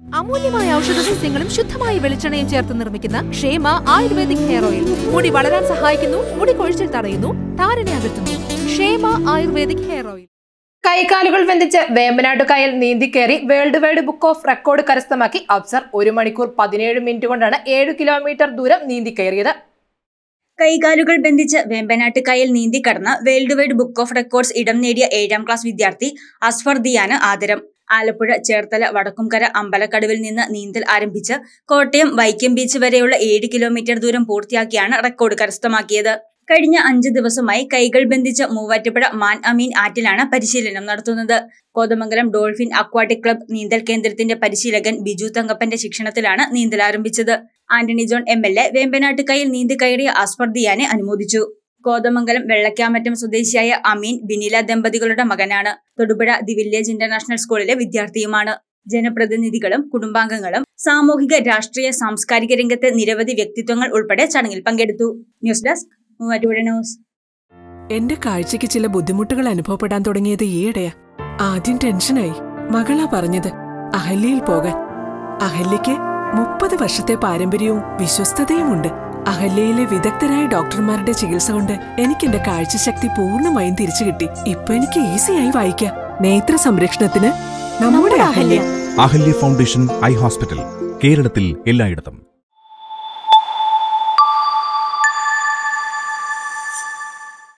അമൂല്യമായ ഔഷധ സസ്യങ്ങളും ശുദ്ധമായ വെളിച്ചെണ്ണയും ചേർത്ത് നിർമ്മിക്കുന്ന ക്ഷേമ ആയുർവേദിക് ഹെയർ ഓയിൽ മുടി വളരാൻ സഹായിക്കുന്നു, മുടി കൊഴിച്ചിൽ തടയുന്നു, താരനെ അകറ്റുന്നു. ക്ഷേമ ആയുർവേദിക് ഹെയർ ഓയിൽ. കൈകാലുകൾ ബന്ധിച്ച് വേമ്പനാട് കായൽ നീന്തിക്കേറി world wide book of record കരസ്ഥമാക്കി അഫ്സർ 1 മണിക്കൂർ 17 മിനിറ്റ് കൊണ്ടാണ് 7 കിലോമീറ്റർ ദൂരം നീന്തിക്കയറിയത്. കൈകാലുകൾ ബന്ധിച്ച് വേമ്പനാട്ട് കായൽ നീന്തിക്കടന്ന് world wide book of records ഇടം നേടിയ 7ാം ക്ലാസ് വിദ്യാർത്ഥി അസ്ഫർദിയാണ് ആദരം. ആലപ്പുഴ, ചേർത്തല, വടക്കുംകര, അമ്പലക്കടവിൽ നിന്ന് നീന്തൽ ആരംഭിച്ച് കോട്ടയം വൈക്കം ബീച്ച് വരെയുള്ള 7 കിലോമീറ്റർ ദൂരം പൂർത്തിയാക്കിയാണ് റെക്കോർഡ് കരസ്ഥമാക്കിയത്. കഴിഞ്ഞ 5 ദിവസമായി കൈകൾ ബന്ധിച്ച് മൂവാറ്റുപുഴ മാൻ അമീൻ ആറ്റിലാണ് പരിശീലനം നടത്തുന്നത്. കോതമംഗലം ഡോൾഫിൻ അക്വാട്ടിക് ക്ലബ് നീന്തൽ കേന്ദ്രത്തിന്റെ പരിശീലകൻ ബിജു തങ്കപ്പന്റെ ശിക്ഷണത്തിലാണ് നീന്തൽ ആരംഭിച്ചത്. ആന്റണി ജോൺ MLA വേമ്പനാട്ട് കായൽ നീന്തി കയറിയ അസ്ഫർദിയാനെ അനുമോദിച്ചു. കോതമംഗലം വെള്ളക്കാമറ്റം സ്വദേശിയായ അമീൻ ബിനില ദമ്പതികളുടെ മകനാണ്. തൊടുപുഴ ദി വില്ലേജ് ഇന്റർനാഷണൽ സ്കൂളിലെ വിദ്യാർത്ഥിയുമാണ്. ജനപ്രതിനിധികളും കുടുംബാംഗങ്ങളും സാമൂഹിക, രാഷ്ട്രീയ, സാംസ്കാരിക രംഗത്തെ നിരവധി വ്യക്തിത്വങ്ങൾ ഉൾപ്പെടെ ചടങ്ങിൽ പങ്കെടുത്തു. News desk Muvattupuzha news. എന്റെ കാഴ്ചയ്ക്ക് ചില ബുദ്ധിമുട്ടുകൾ അനുഭവപ്പെടാൻ തുടങ്ങിയത് ഈയിടെയാ. ആദ്യം ടെൻഷനായി. മകളാ പറഞ്ഞത് അഹല്യയിൽ പോകാൻ. അഹല്യയ്ക്ക് 30 വർഷത്തെ പാരമ്പര്യവും വിശ്വസ്തതയുമുണ്ട്. അഹല്യയിലെ വിദഗ്ധരായ ഡോക്ടർമാരുടെ ചികിത്സ കൊണ്ട് എനിക്ക് എന്റെ കാഴ്ചശക്തി പൂർണ്ണമായും തിരിച്ചു കിട്ടി. ഇപ്പൊ എനിക്ക് ഈസിയായി വായിക്കാം. നേത്ര സംരക്ഷണത്തിന് നമ്മുടെ Ahalya. Ahalya foundation eye hospital, കേരളത്തിൽ എല്ലായിടത്തും.